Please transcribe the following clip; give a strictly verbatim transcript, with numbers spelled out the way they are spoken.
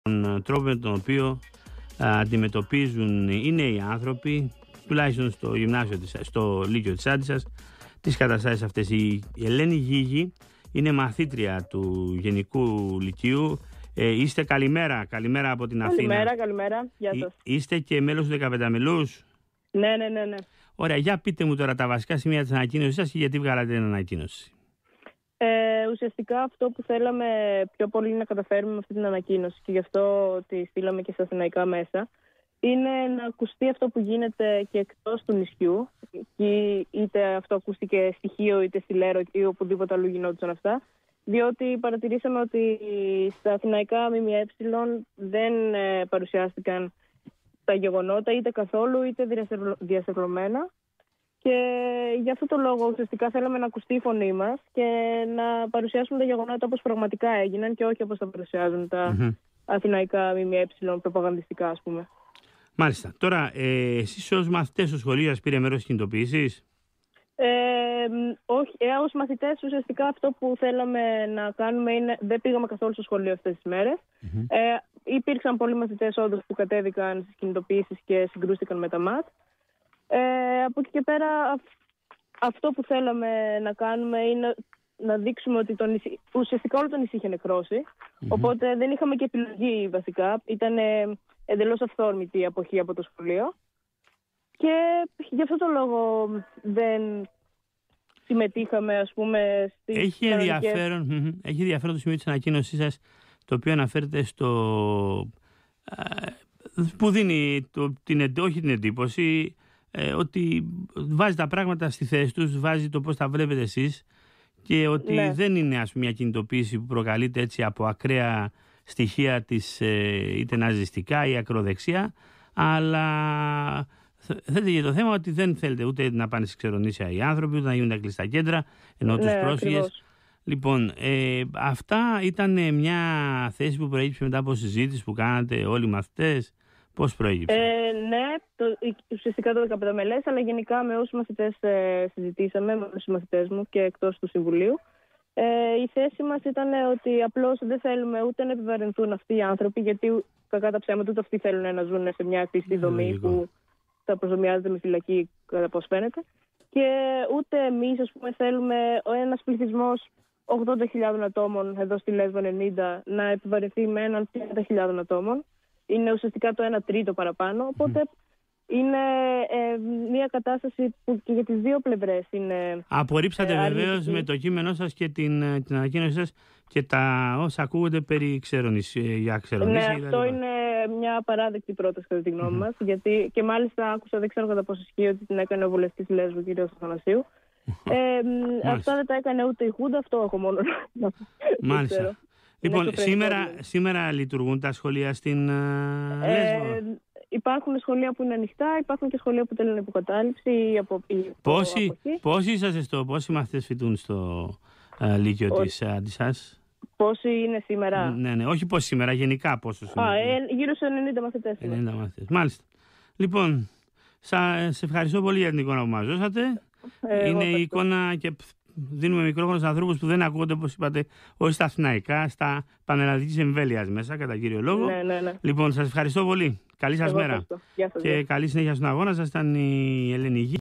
τον τρόπο με τον οποίο α, αντιμετωπίζουν οι νέοι άνθρωποι, τουλάχιστον στο γυμνάσιο της, στο Λύκειο της Άντισσας, τις καταστάσεις αυτές. Η Ελένη Γίγη είναι μαθήτρια του Γενικού Λυκείου. Ε, είστε καλημέρα, καλημέρα από την καλημέρα, Αθήνα. Καλημέρα, καλημέρα, γεια σας. Εί, είστε και μέλος του δεκαπενταμελούς. Ναι, ναι, ναι, ναι. Ωραία, για πείτε μου τώρα τα βασικά σημεία της ανακοίνωσης σας και γιατί βγάλατε την ανακοίνωση. Ε, ουσιαστικά αυτό που θέλαμε πιο πολύ να καταφέρουμε με αυτή την ανακοίνωση και γι' αυτό τη στείλαμε και στα αθηναϊκά μέσα, είναι να ακουστεί αυτό που γίνεται και εκτός του νησιού, και είτε αυτό ακούστηκε στοιχείο είτε στη Λέρο ή οπουδήποτε αλλού γινόντουσαν αυτά, διότι παρατηρήσαμε ότι στα αθηναϊκά ΜΜΕ δεν παρουσιάστηκαν τα γεγονότα είτε καθόλου είτε διαστρεβλωμένα. Και γι' αυτό το λόγο ουσιαστικά θέλαμε να ακουστεί η φωνή μας και να παρουσιάσουμε τα γεγονότα όπως πραγματικά έγιναν και όχι όπως τα παρουσιάζουν τα mm-hmm. αθηναϊκά ΜΜΕ προπαγανδιστικά, ας πούμε. Μάλιστα. Τώρα, ε, εσείς ως μαθητές στο σχολείο σας πήρε μέρος στις κινητοποιήσεις? Ε, όχι, ε, ως μαθητές ουσιαστικά αυτό που θέλαμε να κάνουμε είναι, δεν πήγαμε καθόλου στο σχολείο αυτές τις μέρες. Mm-hmm. Ε, υπήρξαν πολλοί μαθητές όντως που κατέβηκαν στις κινητοποιήσεις και συγκρούστηκαν με τα ΜΑΤ. Ε, από εκεί και πέρα αυτό που θέλαμε να κάνουμε είναι να δείξουμε ότι το νησί, ουσιαστικά όλο το νησί είχε νεκρώσει, mm-hmm. οπότε δεν είχαμε και επιλογή βασικά, ήταν εντελώς αυθόρμητη η αποχή από το σχολείο και γι' αυτό το λόγο δεν συμμετείχαμε, ας πούμε, στις έχει ενδιαφέρον, mm-hmm. έχει ενδιαφέρον το σημείο της ανακοίνωσής σας, το οποίο αναφέρεται στο που δίνει το, την, όχι την εντύπωση Ε, ότι βάζει τα πράγματα στη θέση τους, βάζει το πώς τα βλέπετε εσείς και ότι ναι. δεν είναι, ας πούμε, μια κινητοποίηση που προκαλείται έτσι από ακραία στοιχεία της ε, είτε ναζιστικά ή ακροδεξιά, αλλά θέλετε για το θέμα ότι δεν θέλετε ούτε να πάνε σε ξερονήσια οι άνθρωποι, ούτε να γίνουν τα κλειστά κέντρα, ενώ ναι, τους πρόσφυγες. Ακριβώς. Λοιπόν, ε, αυτά ήταν μια θέση που προέκυψε μετά από συζήτηση που κάνατε όλοι οι μαθητές. Πώς προέκυψε? Ε, ναι, το, ουσιαστικά το δεκαπενταμελές, αλλά γενικά με όσους μαθητές ε, συζητήσαμε, με όσους μαθητές μου και εκτός του Συμβουλίου. Ε, η θέση μας ήταν ότι απλώς δεν θέλουμε ούτε να επιβαρυνθούν αυτοί οι άνθρωποι, γιατί κακά τα ψέματα ούτε αυτοί θέλουν να ζουν σε μια κλειστή δομή που θα προσδομιάζεται με φυλακή, κατά πώς φαίνεται. Και ούτε εμείς, ας πούμε, θέλουμε ο ένας πληθυσμός ογδόντα χιλιάδων ατόμων εδώ στη Λέσβο ενενήντα να επιβαρυνθεί με έναν τριάντα χιλιάδων ατόμων. Είναι ουσιαστικά το ένα τρίτο παραπάνω, οπότε mm. είναι ε, μια κατάσταση που και για τις δύο πλευρές είναι... Απορρίψατε ε, βεβαίως με το κείμενό σας και την, την ανακοίνωσή σας και τα όσα ακούγονται περί ξερονήσι, για ξερονήσι. Ναι, αυτό είναι μια απαράδεκτη πρόταση κατά τη γνώμη mm-hmm. μας, γιατί και μάλιστα άκουσα, δεν ξέρω κατά πόσο ισχύει, ότι την έκανε ο βουλευτής Λέσβου, κ. Αθανασίου. ε, αυτά δεν τα έκανε ούτε η Χούντα, αυτό έχω μόνο να πω. Μάλιστα. Λοιπόν, σήμερα, σήμερα λειτουργούν τα σχολεία στην uh, Λέσβο. Ε, υπάρχουν σχολεία που είναι ανοιχτά, υπάρχουν και σχολεία που θέλουν υποκατάληψη. Από, πόσοι, πόσοι, είσαστε στο, πόσοι μαθητές φοιτούν στο uh, Λύκειο Ο, της Άντισσας? Πόσοι είναι σήμερα? Ναι, ναι, όχι πόσοι σήμερα, γενικά πόσους είναι. Α, ε, γύρω σε ενενήντα μαθητές. ενενήντα μαθητές, μάλιστα. Λοιπόν, σας ευχαριστώ πολύ για την εικόνα που μας δώσατε. Ε, είναι η εικόνα και... Δίνουμε μικρόφωνο στους ανθρώπους που δεν ακούγονται, όπως είπατε, όχι στα αθηναϊκά, στα πανελλαδικής εμβέλειας μέσα, κατά κύριο λόγο. Ναι, ναι, ναι. Λοιπόν, σας ευχαριστώ πολύ. Καλή σας Εγώ μέρα. Γεια σας, και καλή συνέχεια στον αγώνα σας. Ήταν η Ελένη Γίγη.